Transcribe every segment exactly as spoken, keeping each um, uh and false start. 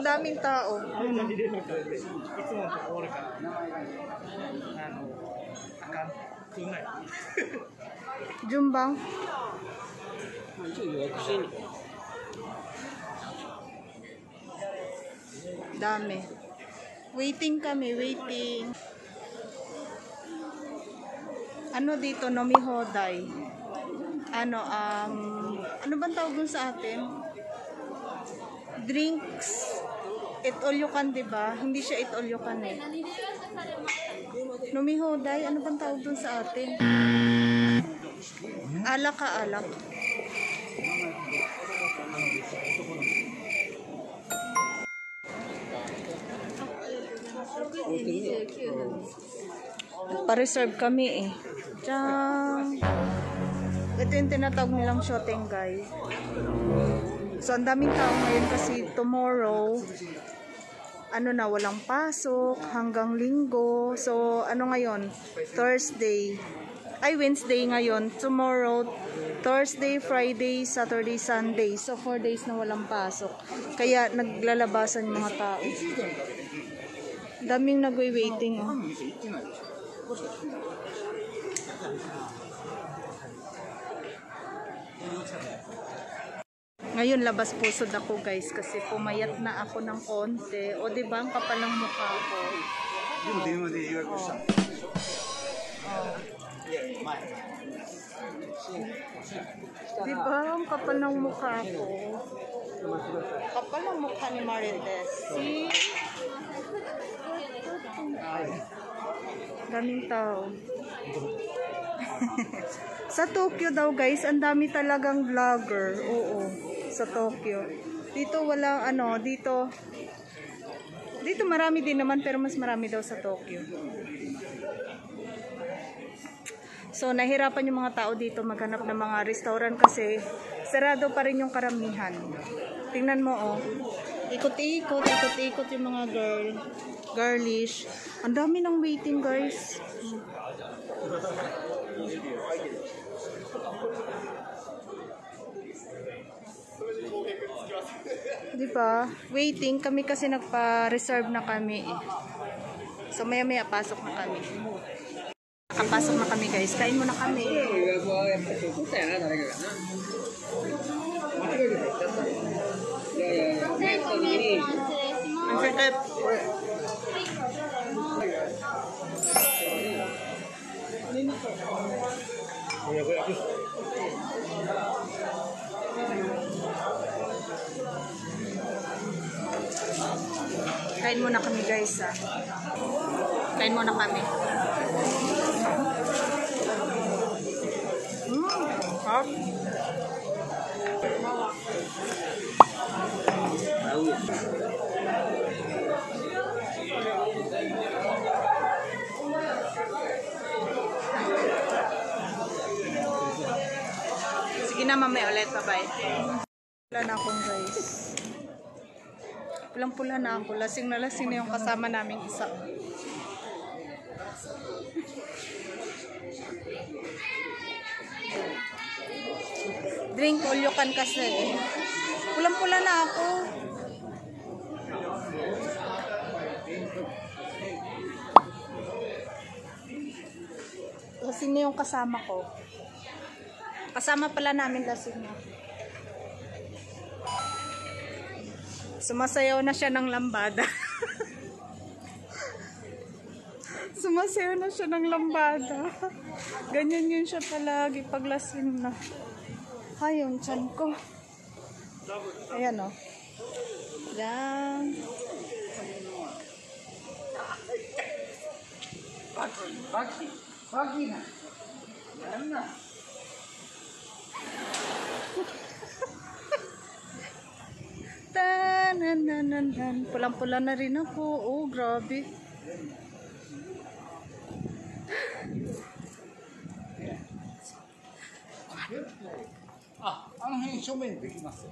daming tao. Ano? Jumbang. Dami. Waiting kami, waiting. Ano dito, nomihoday. Ano, um, ano bang tawag dun sa atin? Drinks. Eat all you can, diba? Hindi siya eat all you can eh. Nomihoday, ano bang tawag dun sa atin? Alak ka, alak. Pa-reserve kami eh. Tiyang! Ito yung tinatawag nilang shooting guys. So, ang daming tao ngayon kasi tomorrow, ano na, walang pasok, hanggang linggo. So, ano ngayon? Thursday. Ay, Wednesday ngayon. Tomorrow, Thursday, Friday, Saturday, Sunday. So, four days na walang pasok. Kaya, naglalabasan yung mga tao. Daming nagwe-waiting. Oh. Ngayon labas pusod ako guys kasi pumayat na ako ng konti. O diba ang kapal ng mukha ko? Oh. Oh. Oh. Diba ang kapal ng mukha ko? Kapal ng mukha ni Marites. See? Daming tao. Sa Tokyo daw guys, ang dami talagang vlogger. Oo, sa Tokyo. Dito walang ano, dito dito marami din naman pero mas marami daw sa Tokyo. So nahirapan yung mga tao dito maghanap ng mga restaurant kasi sarado pa rin yung karamihan. Tingnan mo oh. Ikot-ikot, ikot-ikot yung mga girl. Girlish. Ang dami ng waiting guys. Diba? Waiting kami kasi nagpa-reserve na kami eh. So maya maya pasok na kami. Nakapasok na kami guys. Kain muna kami. Ang sarap. Kain muna kami guys ah. Kain muna kami. Mm, hot. Sige na mamaya ulit, bye-bye. Pula na akong guys. Pulang-pula na ako. Lasing na lasing na yung kasama naming isa. Drink all you can kasi. Pulang-pula na ako. Lasing na yung kasama ko. Kasama pala namin lasing na. Sumasayaw na siya ng lambada. Sumasayaw na siya ng lambada. Ganyan yun siya palagi pag lasing na. Ay, yung tiyan ko. Ayan o. Oh. Yan. Pagi. Pagi na. Yan na. Tan-nan-nan-nan. Pulang-pula na rin ako. Oh, grabe. Ah, ang hensyomen dekimasu.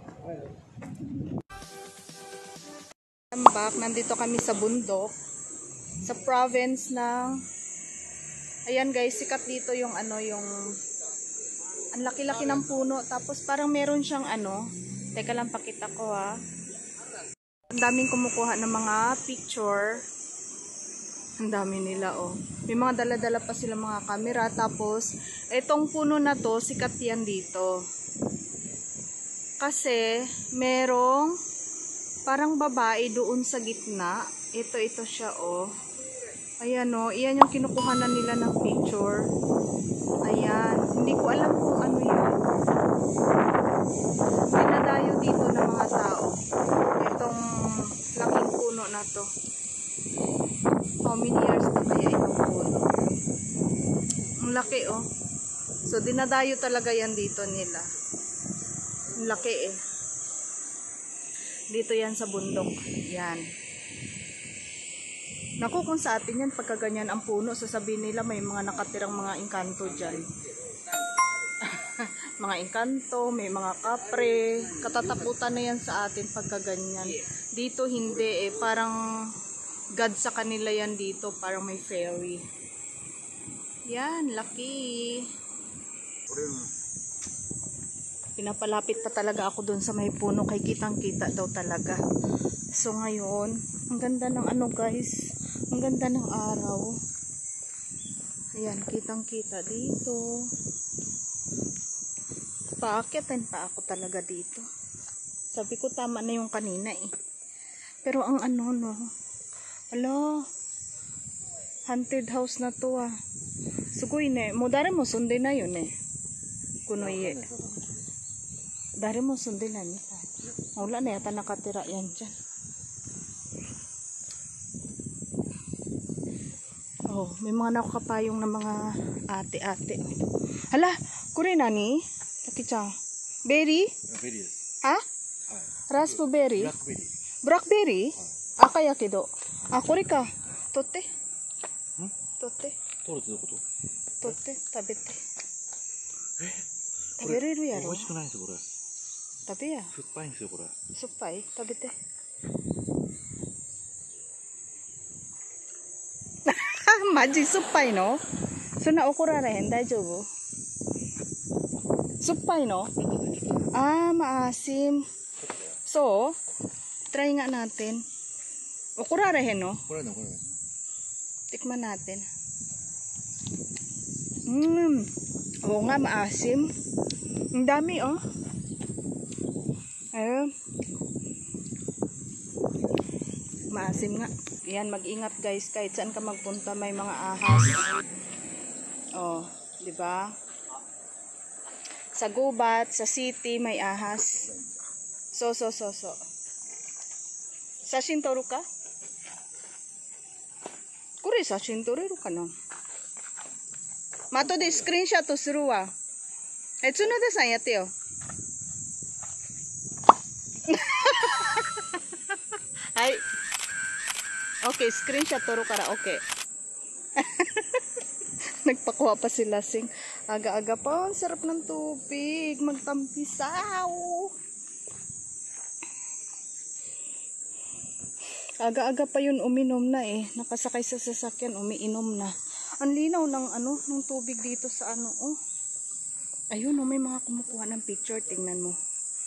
I'm back. Nandito kami sa bundok. Sa province ng ayan guys, sikat dito yung ano, yung ang laki-laki ng puno. Tapos parang meron siyang ano, teka lang pakita ko ha. Ang daming kumukuha ng mga picture. Ang dami nila, oh. May mga dala-dala pa sila mga camera. Tapos, itong puno na to, sikat yan dito. Kasi, merong parang babae doon sa gitna. Ito, ito siya, oh. Ayan, oh. Iyan yung kinukuha na nila ng picture. Ayan. Hindi ko alam kung ano yun. Dinadayo dito ng mga tao. Itong laking puno na to. How many years na kaya itong puno? Ang laki, oh. So, dinadayo talaga yan dito nila. Ang laki, eh. Dito yan sa bundok. Yan. Naku, kung sa atin yan, pagka ganyan ang puno, sasabihin nila may mga nakatirang mga engkanto dyan. Mga engkanto, may mga kapre. Katatakutan na yan sa atin pagka ganyan. Dito hindi, eh. Parang God sa kanila yan dito. Parang may fairy. Yan, laki. Pinapalapit pa talaga ako dun sa may puno. Kay kitang kita daw talaga. So ngayon, ang ganda ng ano guys. Ang ganda ng araw. Ayan, kitang kita dito. Paakyatin pa ako talaga dito. Sabi ko tama na yung kanina eh. Pero ang ano no. Ala. Haunted house na to ah. Sugoy ne. Mo dari mo sundin na yun eh. Kunoy eh. Dari mo sundin na niya. Wala na yata nakatira yan dyan. Oh, may mga nakakapayong na mga ate-ate. Hala, kuri nani? Taki-chan. Berry? Berry. Ha? Raspberry? Blackberry. Blackberry? Akaya kedo. Ah, kuri ka. Totte. Totte. 取るってどういうこと？ 取って食べて。食べれるやろ。 美味しくないんですよこれ。 食べや。 酸っぱいんですよこれ。 酸っぱい？食べて。マジ酸っぱいの？そんな怒られへん？大丈夫？酸っぱいの？Ah, maasim. So, try nga natin. Ukurarehin, no? Ukurarehin, ukurarehin. Tikman natin. Mmm. Oo nga, maasim. Ang dami, oh. Ayun. Maasim nga. Yan, mag-ingat guys. Kahit saan ka magpunta, may mga ahas. Oh, di ba? Sa gubat, sa city, may ahas. So, so, so, so. Sashin toru ka? Kuri sashin toreru ka na? Mato de screenshot to suru wa. Eh, tsunoda-san yatte yo. Hai. Okay, screenshot toru kara. Okay. Nagpakuha pa si Lasing. Aga-aga pa. Ang sarap ng tubig. Magtampisaw. Aga-aga pa yun uminom na eh. Nakasakay sa sasakyan, umiinom na. Ang linaw ng ano, ng tubig dito sa ano, oh. Ayun, oh, may mga kumukuha ng picture. Tingnan mo.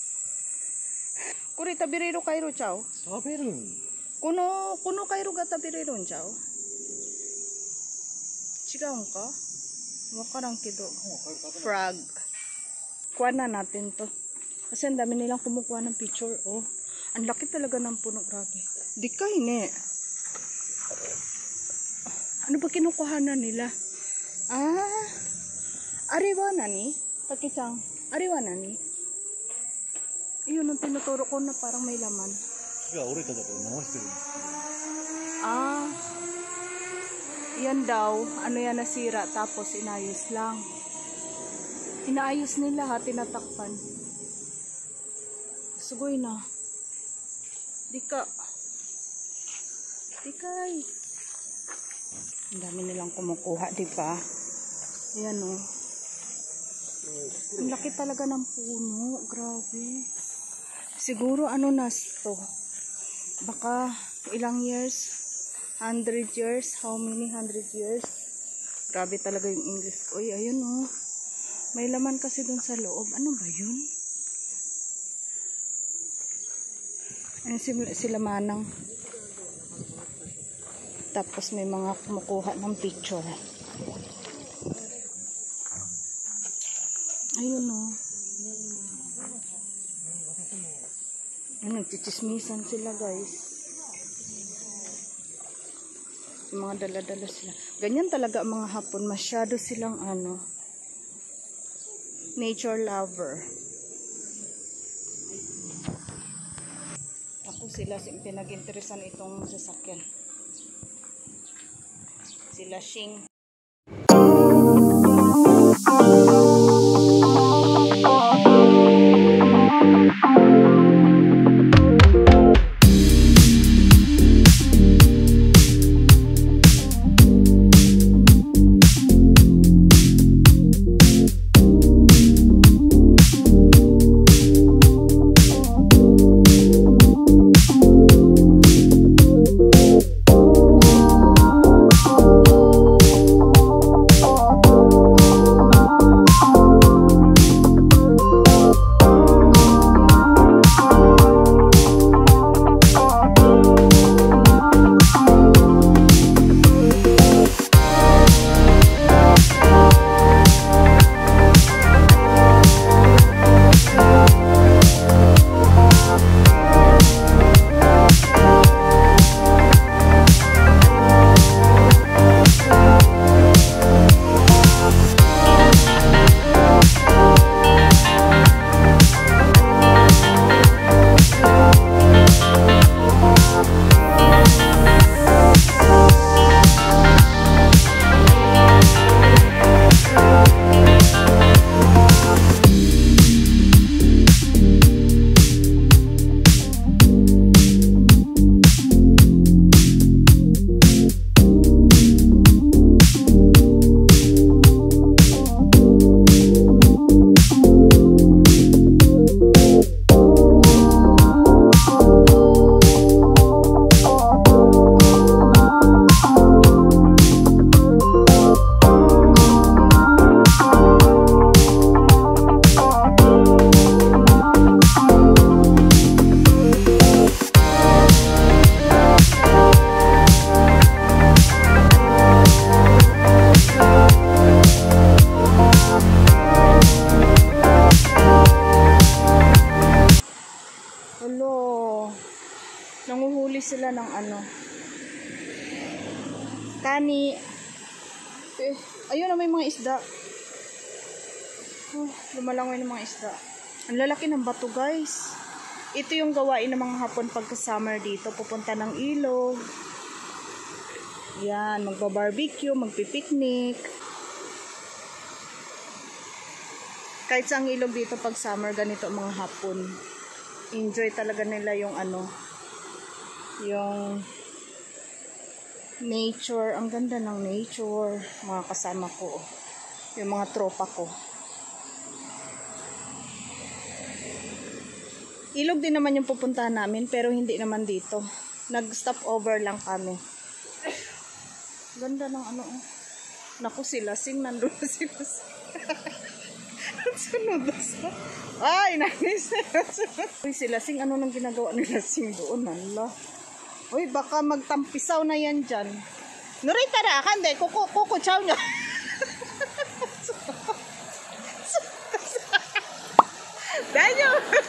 Kuri, tabirero kairo, chow? Tabirero. Kuno, kuno kairo ga tabirero, chow? Chigaon ka? Wakarang kido. Frog. Kuha na natin to. Kasi ang dami nilang kumukuha ng picture, oh. Ang laki talaga ng puno, grabe. Di kay ne. Ano ba kinukuhanan nila? Ah, ariwa nani? Taki-chan, ariwa nani? Iyon ang tinuturo ko na parang may laman. Ah, yan daw. Ano yan nasira tapos inayos lang. Inaayos nila ha, tinatakpan. Sugoy na. Di ka. Di kay. Ang dami nilang kumukuha, di ba? Ayan o. Oh. Ang laki talaga ng puno. Grabe. Siguro ano na to? Baka ilang years? Hundred years? How many hundred years? Grabe talaga yung English ko. Uy, ayun o. Oh. May laman kasi dun sa loob. Ano ba yun? Ayan sila, sila manang. Tapos may mga kumukuha ng picture. Ayun o. Ayun, nagchichismisan sila guys. Yung mga dala-dala sila. Ganyan talaga ang mga Hapon. Masyado silang ano, nature lover. Ako sila pinag-interesan itong sasakyan. Sila Shing. Nanguhuli sila ng ano, kani. Eh, ayun na may mga isda. Oh, lumalangoy ng mga isda. Ang lalaki ng bato guys. Ito yung gawain ng mga Hapon pagka summer dito. Pupunta ng ilog. Yan, magba-barbecue, magpipiknik. Kahit sa ang ilog dito pag summer, ganito ang mga Hapon. Enjoy talaga nila yung ano, yung nature. Ang ganda ng nature. Mga kasama ko, yung mga tropa ko. Ilog din naman yung pupuntahan namin, pero hindi naman dito. Nag-stop over lang kami. Ganda ng ano. Naku, sila sing nandun sila sing. Sunod sa. Ay, nanis. Uy, sila sing, ano nang ginagawa nila sing doon? Nala. Uy, baka magtampisaw na yan dyan. Nurita na, kande, kuku, kuku, chow nyo. Danyo.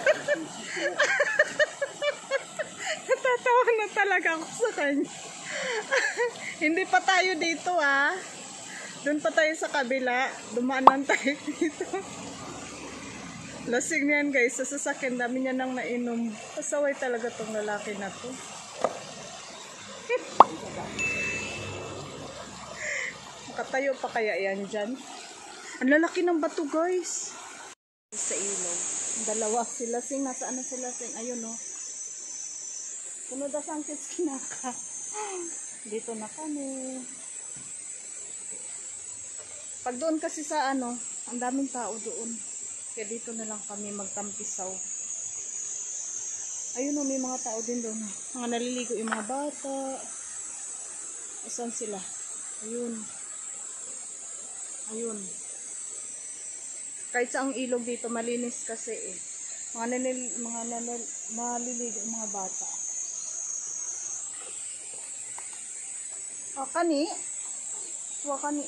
Natatawa na talaga ako sa kanya. Hindi pa tayo dito ah. Doon pa tayo sa kabila. Dumaan lang tayo dito. Lasing niyan guys. Sa sasakyan dami niya nang nainom. Pasaway talaga tong lalaki na to. Makatayo pa kaya yan dyan? Ang lalaki ng bato guys. Sa ilog. Dalawa sila sing. Nasaan na sila sing? Ayun o. Oh. Sunod na sang kids kinaka. Dito na kami. Pag doon kasi sa ano, ang daming tao doon. Kaya dito na lang kami magtampisaw. Ayun o, may mga tao din doon. Mga naliligo yung mga bata. Asan sila? Ayun. Ayun. Kahit sa ang ilog dito, malinis kasi eh. Mga nalil, mga nalil, maliligo mga bata. Ah, kani? Wa kani.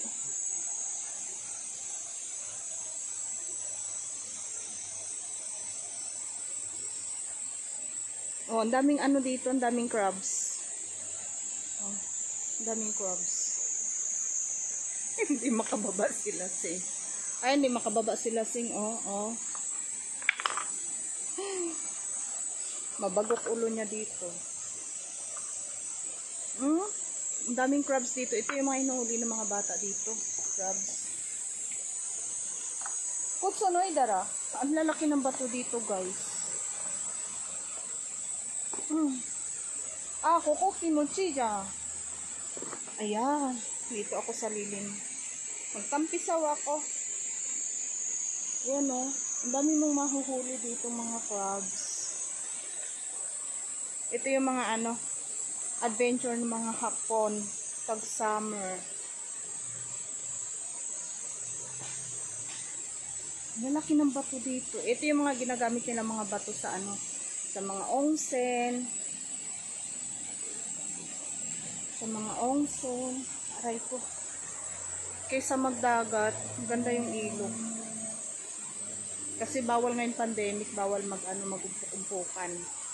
Oh, ang daming ano dito, ang daming crabs. Oh, ang daming crabs. Hindi makababa sila sing. Ay, hindi makababa sila sing. Oh, oh. Mabagok ulo niya dito. Hmm? Ang daming crabs dito. Ito yung mga inuhuli ng mga bata dito. Crabs. Kutsunoy dara. Ang lalaki ng bato dito, guys. Hmm. Ah, koko kimochi dyan. Ayan. Dito ako sa lilim. Magtampisaw ako. Yan o. Ang dami mong mahuhuli dito mga crabs. Ito yung mga ano, adventure ng mga hapon. Pag summer. Lalaki ng bato dito. Ito yung mga ginagamit nila mga bato sa ano, sa mga onsen. Sa mga onsen. Aray ko. Kaysa magdagat, ganda yung ilog. Kasi bawal ngayon pandemic, bawal mag ano, mag-umpukan.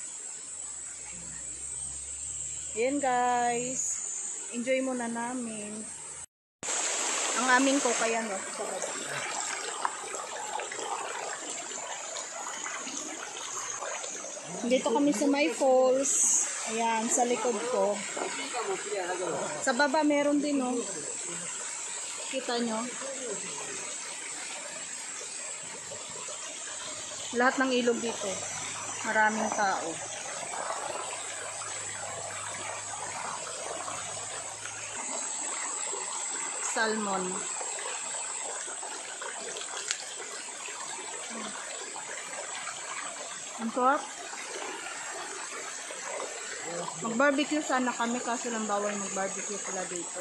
Ayan guys. Enjoy muna namin. Ang aming ko kaya no. Dito kami sa may falls. Ayan, sa likod ko. Sa baba meron din no. Kita nyo. Lahat ng ilog dito. Maraming tao. Salmon. Ang sarap. Mag-barbecue sana kami kaso lang bawal mag-barbecue sila dito.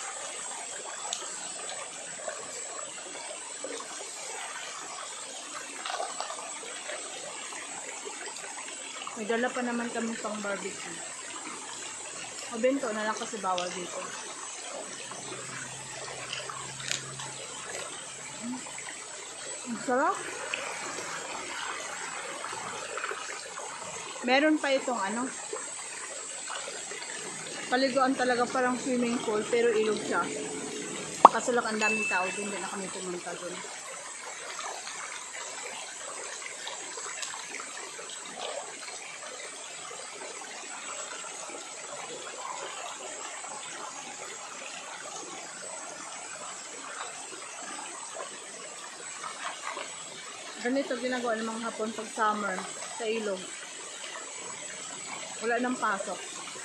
May dala pa naman kami pang barbecue. O bento na lang kasi bawal dito. Ang sarap. Meron pa itong ano. Paliguan talaga parang swimming pool pero ilog siya. Kaso lang ang daming tao din, hindi na kami pumunta doon. Ganito ginagawa ng mga hapon pag summer sa ilog. Wala nang pasok.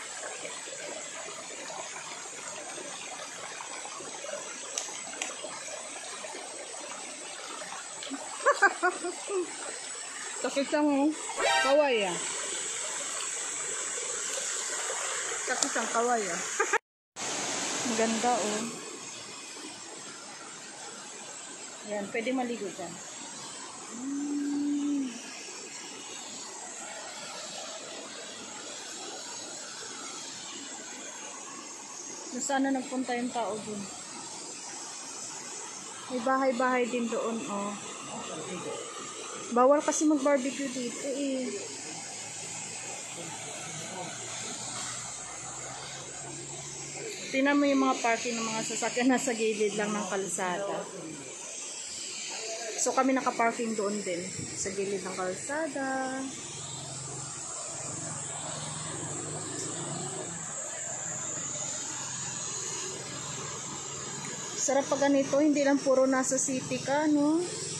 Sakit ang kaway ah. Sakit ang kaway ah. Ang ganda oh. Yan, pwede maligo dyan. Hmm. Sana nagpunta yung tao dun. May bahay-bahay din doon oh. Bawal kasi mag-barbecue dito eh. Tingnan mo yung mga parking ng mga sasakyan nasa gilid lang ng kalsada. So kami naka-parking doon din sa gilid ng kalsada. Sarap pa ganito, hindi lang puro nasa city ka, no?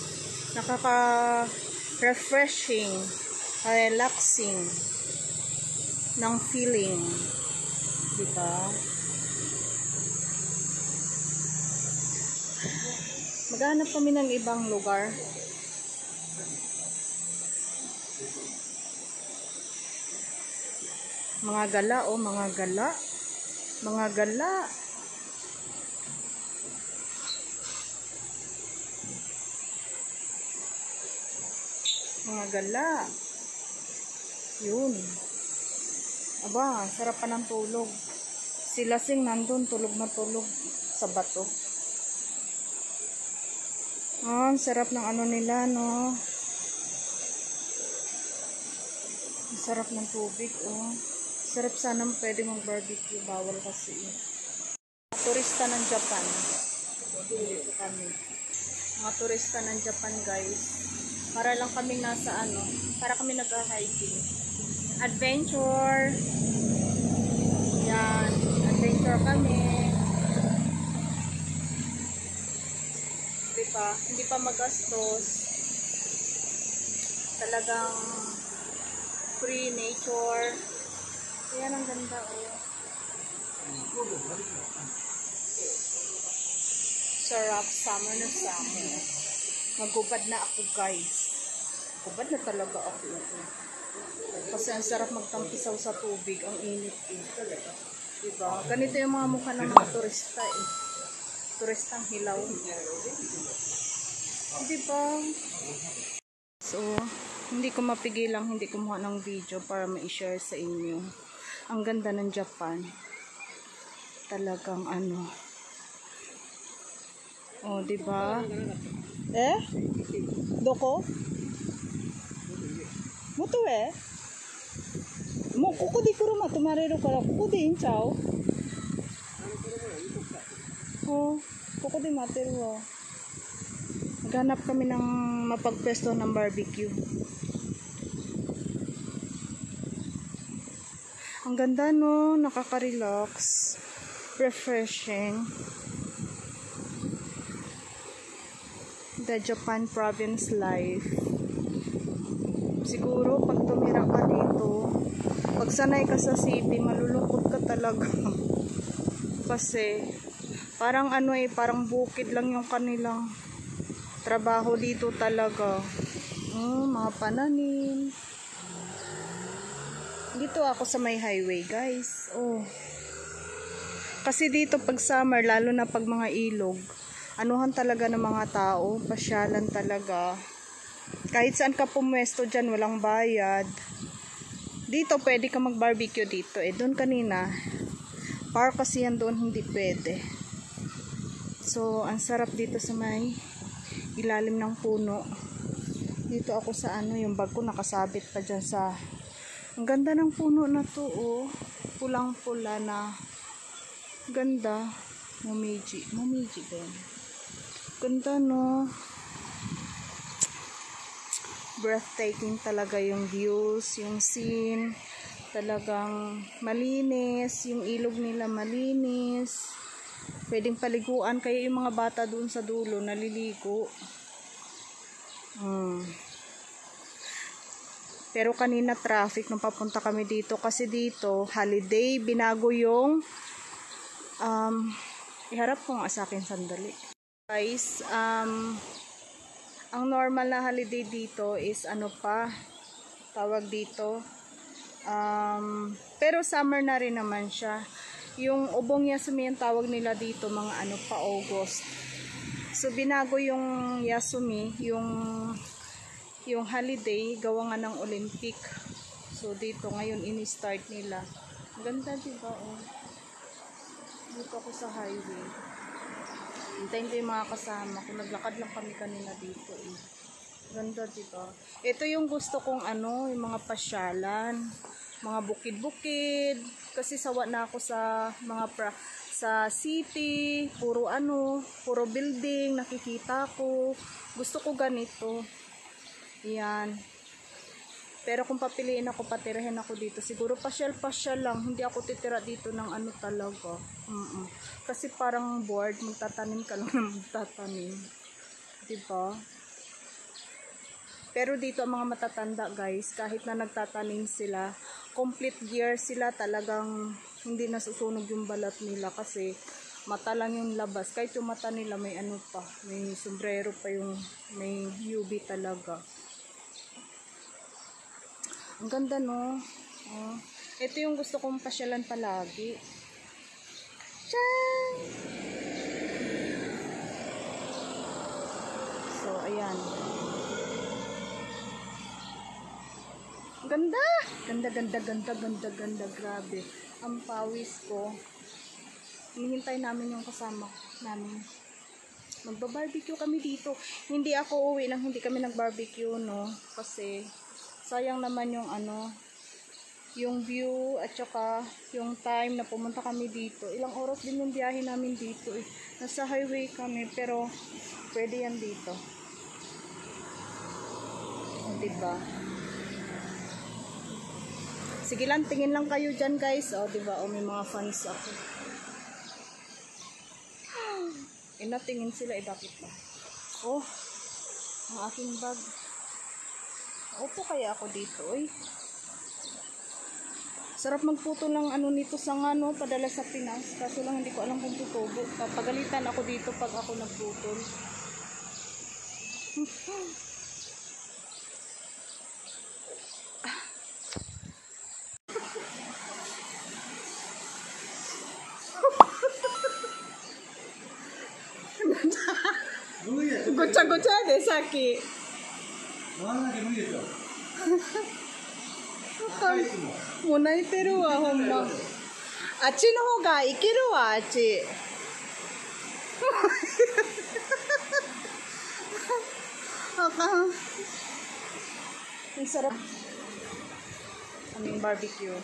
Nakaka-refreshing, relaxing ng feeling. Diba? Maghanap kami ng ibang lugar. Mga gala, oh, mga gala. Mga gala. Mga gala. Yun. Aba, sarap pa ng tulog. Si Lasing nandun, tulog na tulog sa bato. Oh, sarap ng ano nila, no? Sarap ng tubig, oh. Sarap sana pwede mag-barbecue. Bawal kasi. Turista ng Japan. Dito kami. Mga turista ng Japan, guys. Para lang kami nasa ano, para kami nag-hiking. Adventure. Yan. Adventure kami. Diba? Hindi pa magastos. Talagang free nature. Ayan ang ganda, oh. Sarap, summer na summer. Magubad na ako, guys. Gubad na talaga ako. Kasi ang sarap magtampisaw sa tubig. Ang init eh. Diba? Ganito yung mga mukha ng mga turista eh. Turistang hilaw. Diba? So, hindi ko mapigilang hindi kumuha ng video para ma-share sa inyo. Ang ganda ng Japan. Talagang ano. Oh, diba? Eh? Doko? Moto eh? Mo kuko di kuruma tumarero kara kuko di inchao. Oh, kuko di materu wa. Maghanap kami ng mapagpwesto ng barbecue. Ang ganda, no? Nakaka-relax. Refreshing. The Japan province life. Siguro pag tumira ka dito, pag sanay ka sa city, malulungkot ka talaga. Kasi parang ano eh, parang bukid lang yung kanilang trabaho dito talaga. Hmm, mga pananim. Dito ako sa may highway, guys. Oh. Kasi dito pag summer, lalo na pag mga ilog, anuhan talaga ng mga tao, pasyalan talaga. Kahit saan ka pumwesto dyan, walang bayad. Dito, pwede ka mag-barbecue dito. Eh, doon kanina, park kasi yan doon, hindi pwede. So, ang sarap dito sa may ilalim ng puno. Dito ako sa ano, yung bag ko nakasabit pa dyan sa... Ang ganda ng puno na to, oh. Pulang-pula na. Ganda. Momiji. Momiji din. Ganda, no? Breathtaking talaga yung views, yung scene. Talagang malinis. Yung ilog nila malinis. Pwedeng paliguan. Kaya yung mga bata doon sa dulo, naliligo. Hmm. Pero kanina traffic nung papunta kami dito. Kasi dito, holiday. Binago yung... Um, iharap ko nga sa akin sandali. Guys, um, ang normal na holiday dito is ano pa, tawag dito. Um, pero summer na rin naman siya. Yung ubong yasumi yung tawag nila dito, mga ano pa, August. So, binago yung yasumi, yung... yung holiday, gawa nga ng Olympic. So, dito ngayon ini-start nila. Ganda, diba? Oh. Dito ako sa highway. Hintayin ko yung mga kasama. Kung naglakad lang kami kanina dito. Eh. Ganda, diba? Ito yung gusto kong ano, yung mga pasyalan. Mga bukid-bukid. Kasi sawa na ako sa mga pra sa city. Puro ano, puro building. Nakikita ko. Gusto ko ganito. Yan. Pero kung papiliin ako, patirahin ako dito, siguro pasyal-pasyal lang. Hindi ako titira dito ng ano talaga. Mm -mm. Kasi parang bored, magtatanim ka lang na magtatanim. Diba? Pero dito ang mga matatanda, guys, kahit na nagtatanim sila, complete gear sila, talagang hindi nasusunog yung balat nila kasi mata lang yung labas. Kahit yung mata nila may ano pa, may sombrero pa, yung may U V talaga. Ang ganda, no? Oh. Ito yung gusto kong pasyalan palagi. Tiyaan! So, ayan. Ganda! Ganda, ganda, ganda, ganda, ganda. Grabe. Ang pawis ko. Hinihintay namin yung kasama namin. Magba-barbecue kami dito. Hindi ako uwi nang hindi kami nag-barbecue, no? Kasi sayang naman yung ano, yung view at saka yung time na pumunta kami dito. Ilang oras din yung biyahe namin dito eh. Nasa highway kami pero pwede yan dito. O, diba? Sige lang, tingin lang kayo dyan guys. O, diba? O, may mga fans ako. Eh, natingin sila, eh, bakit ba? Oh, ang aking bag. Upo kaya ako dito, eh. Sarap magputo ng ano nito sa nga, no, padala sa Pinas. Kaso lang hindi ko alam kung tutubo. Papagalitan ako dito pag ako nagputol. Gotcha-gotcha de, Saki.もう泣いてるわ、ほんま。あっちの方がいけるわ、あっち。あかん。Ang sarap. Aming barbecue.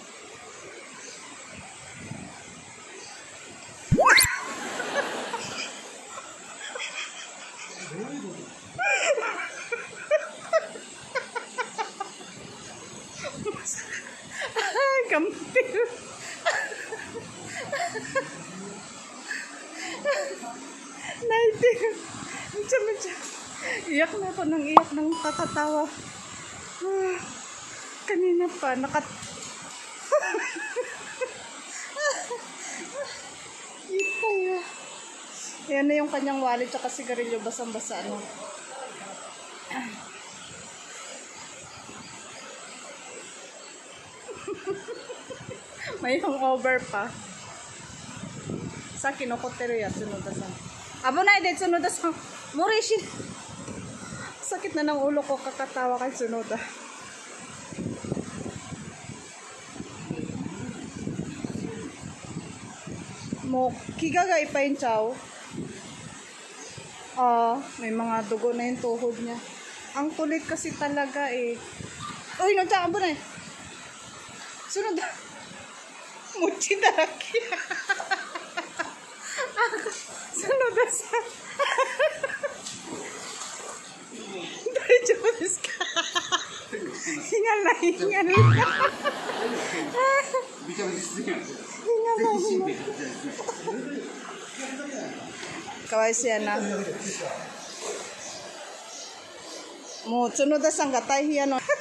Kaming. Naiting. Medyo-medyo. Iyak na ako ng iyak ng kakatawa. Ah, kanina pa. Nakat... Ito ya. Yan na yung kanyang wallet tsaka sigarilyo. Basang-basa. Ano. May hangover pa. Sa kinokotero ya, tsunoda-san. Abo na, ide, tsunoda-san. Morishin. Sakit na ng ulo ko, kakatawa kay Tsunoda. Mo, kiga ga ipainchaw. Ah, may mga dugo na yung tuhod niya. Ang kulit kasi talaga eh. Uy, nagtaka abo na eh. Tsunoda. Mochi daraki. Tsunoda-san. Daijoubu desu ka? Hingal na, hingal na. Hingal na, hingal. Kawaii siya na. Mo, Tsunoda-san ga taihen no.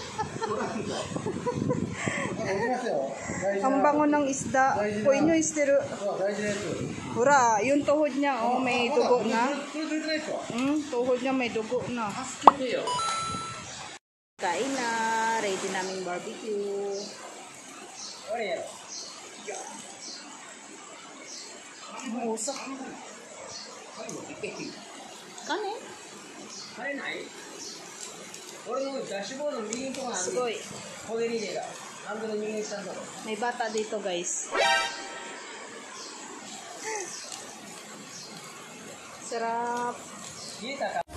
Ang bango ng isda. Koi nyo isteru. Hura, yung tuhod niya, oh, may dugo na. Hmm, tuhod niya may dugo na. Kain na. Ready naming barbecue. Ang usap. Kane? Sugoy. May bata dito guys. Sarap.